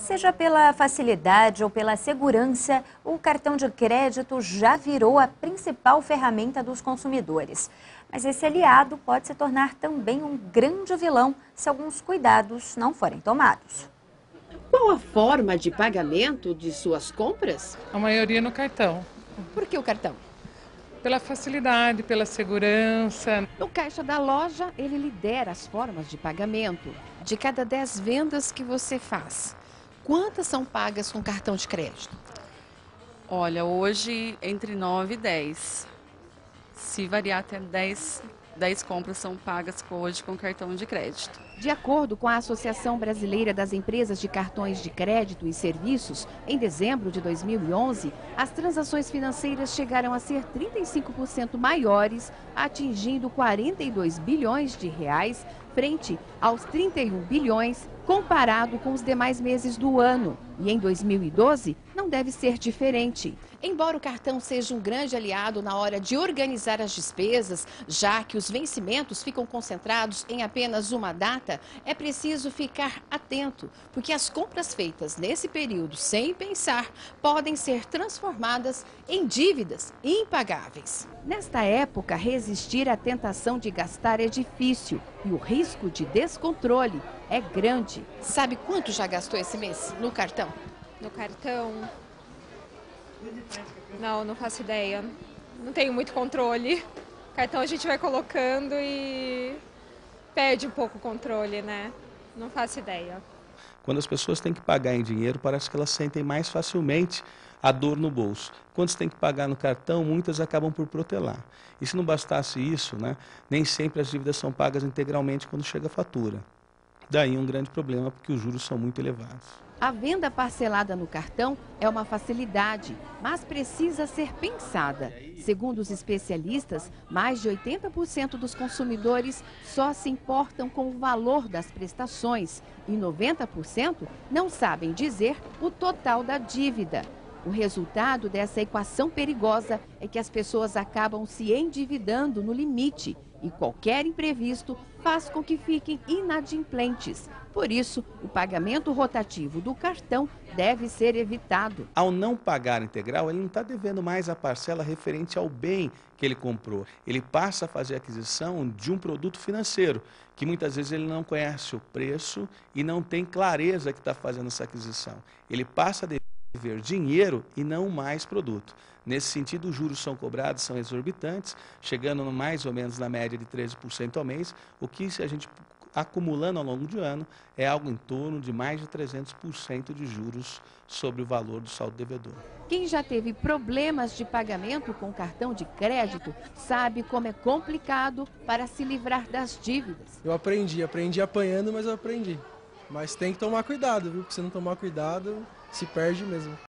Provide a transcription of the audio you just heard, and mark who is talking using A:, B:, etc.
A: Seja pela facilidade ou pela segurança, o cartão de crédito já virou a principal ferramenta dos consumidores. Mas esse aliado pode se tornar também um grande vilão se alguns cuidados não forem tomados.
B: Qual a forma de pagamento de suas compras?
C: A maioria no cartão.
B: Por que o cartão?
C: Pela facilidade, pela segurança.
B: No caixa da loja, ele lidera as formas de pagamento. De cada 10 vendas que você faz, quantas são pagas com cartão de crédito?
D: Olha, hoje entre 9 e 10. Se variar até 10 compras são pagas hoje com cartão de crédito.
B: De acordo com a Associação Brasileira das Empresas de Cartões de Crédito e Serviços, em dezembro de 2011, as transações financeiras chegaram a ser 35% maiores, atingindo 42 bilhões de reais, frente aos 31 bilhões, comparado com os demais meses do ano. E em 2012, não deve ser diferente. Embora o cartão seja um grande aliado na hora de organizar as despesas, já que os vencimentos ficam concentrados em apenas uma data, é preciso ficar atento, porque as compras feitas nesse período sem pensar podem ser transformadas em dívidas impagáveis. Nesta época, resistir à tentação de gastar é difícil e o risco de descontrole é grande. Sabe quanto já gastou esse mês no cartão?
E: No cartão? Não faço ideia. Não tenho muito controle. Cartão a gente vai colocando e perde um pouco o controle, né? Não faço ideia.
F: Quando as pessoas têm que pagar em dinheiro, parece que elas sentem mais facilmente a dor no bolso. Quando você tem que pagar no cartão, muitas acabam por protelar. E se não bastasse isso, nem sempre as dívidas são pagas integralmente quando chega a fatura. Daí um grande problema, porque os juros são muito elevados.
B: A venda parcelada no cartão é uma facilidade, mas precisa ser pensada. Segundo os especialistas, mais de 80% dos consumidores só se importam com o valor das prestações e 90% não sabem dizer o total da dívida. O resultado dessa equação perigosa é que as pessoas acabam se endividando no limite e qualquer imprevisto faz com que fiquem inadimplentes. Por isso, o pagamento rotativo do cartão deve ser evitado.
F: Ao não pagar integral, ele não está devendo mais a parcela referente ao bem que ele comprou. Ele passa a fazer a aquisição de um produto financeiro, que muitas vezes ele não conhece o preço e não tem clareza que está fazendo essa aquisição. Ele passa a dever dinheiro e não mais produto. Nesse sentido, os juros são cobrados, são exorbitantes, chegando mais ou menos na média de 13% ao mês, o que, se a gente acumulando ao longo do ano, é algo em torno de mais de 300% de juros sobre o valor do saldo devedor.
B: Quem já teve problemas de pagamento com cartão de crédito sabe como é complicado para se livrar das dívidas.
G: Eu aprendi apanhando, mas eu aprendi. Mas tem que tomar cuidado, viu? Porque se não tomar cuidado, se perde mesmo.